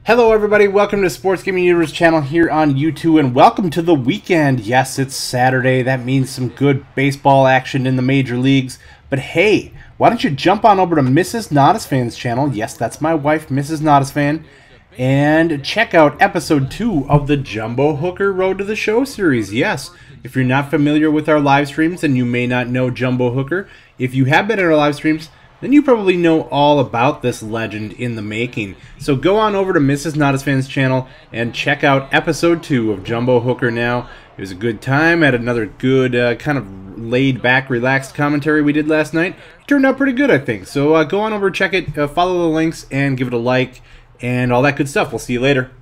Hello everybody, welcome to Sports Gaming Universe channel here on YouTube, and welcome to the weekend. Yes, it's Saturday. That means some good baseball action in the major leagues. But hey, why don't you jump on over to Mrs. Notisfan's channel? Yes, that's my wife, Mrs. Notisfan, and check out episode 2 of the Jumbo Hooker Road to the Show series. Yes, if you're not familiar with our live streams, then you may not know Jumbo Hooker. If you have been in our live streams, then you probably know all about this legend in the making. So go on over to Mrs. Notisfan's channel and check out episode 2 of Jumbo Hooker now. It was a good time. Had another good kind of laid-back, relaxed commentary we did last night. It turned out pretty good, I think. So go on over, check it, follow the links, and give it a like, and all that good stuff. We'll see you later.